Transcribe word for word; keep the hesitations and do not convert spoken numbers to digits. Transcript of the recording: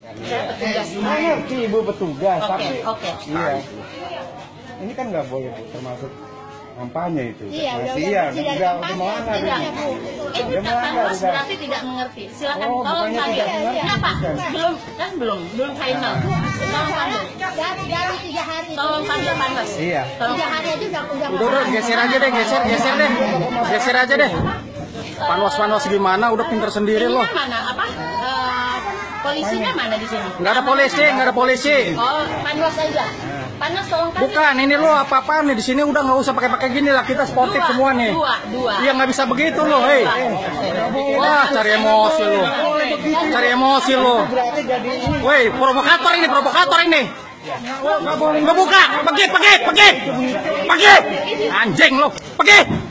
Saya petugas. Saya ngerti ibu petugas, Oke, tapi oke. iya, ini kan nggak boleh Bu, termasuk kampanye itu. Iya, udah masih iya, udah udah kampanye, melanggar. Tidak, ini. Bu. Itu Udah tak melanggar, panwas udah. berarti tidak mengerti. Silakan Oh, tolong bukannya panggil. tidak mengerti. Kenapa? Bukan. Belum, kan belum, belum final. Tolong panggil. Dari dari tiga hari. Tolong panggil panwas. Iya. Tolong Tiga hari aja udah udah. Udah, udah, geser aja deh, geser, geser deh. Geser aja deh. Panos-panos gimana, udah pinter sendiri loh. Ininya mana? Apa? Eh, polisinya mana di sini? Nggak ada polisi, nggak ada polisi. Oh, panwas aja. Panwas tolong panggil. Bukan, ini lo apa-apaan nih, di sini udah nggak usah pakai-pakai gini lah, kita sportif Dua, semua nih. Dua, dua. Iya nggak bisa begitu loh, hei. Wah, cari emosi lo. Cari emosi lo. Woi, provokator ini, provokator ini. Nggak buka, pergi, pergi, pergi. Pergi. Anjing lo, pergi.